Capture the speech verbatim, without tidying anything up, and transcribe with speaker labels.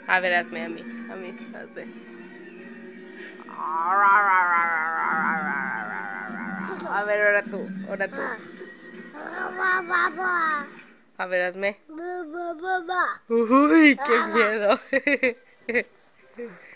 Speaker 1: A ver, hazme a mí. A mí, hazme. A ver, ahora tú. Ahora tú. A ver, hazme. Uy, qué miedo.